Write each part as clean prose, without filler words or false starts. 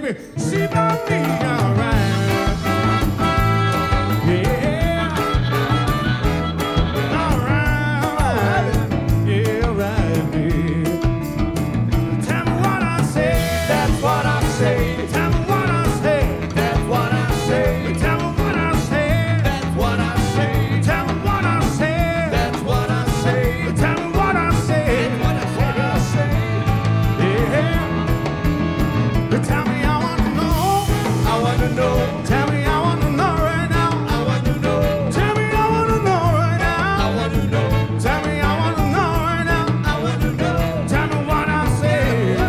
baby, she about me alright. Yeah, alright, yeah, right, yeah. Tell me what I say, that's what I say. Tell me what I say, that's what I say. Tell me what I say, that's what I say. Tell me what I say, that's what I say. Tell me what I say, that's what I say. Yeah. Tell me, I want to know. I want to know. Tell me, I want to know right now. I want to know. Tell me, I want to know right now. I want to know. Tell me, I want to know right now. I want to know. Tell me what I say.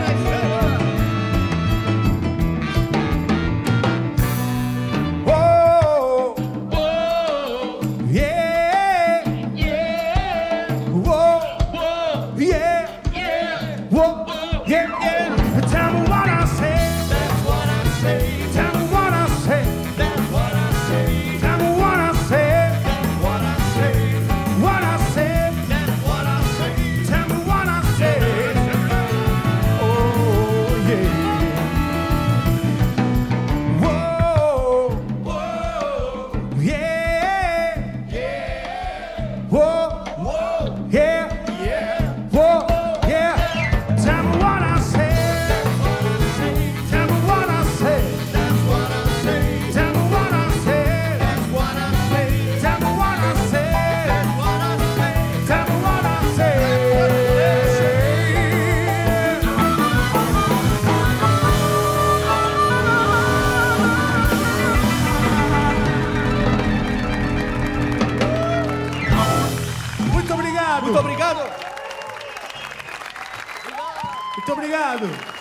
Whoa, whoa, yeah, yeah. Whoa, whoa, yeah, yeah. Whoa, yeah, yeah. Tell me what I say. That's what I say. Tell me what I say. That's what I say. Tell me what I say. That's what I say. What I say. That's what I say. Tell me what I say. Oh yeah. Whoa, whoa, yeah, yeah. Whoa, whoa, yeah, yeah. Whoa, yeah. Tell me what I say. Tell me what I say. That's what I say. Tell me what I say. That's what I say. Tell me what I say. That's what I say. Tell me what I say. Muito obrigado. Muito obrigado. Muito obrigado.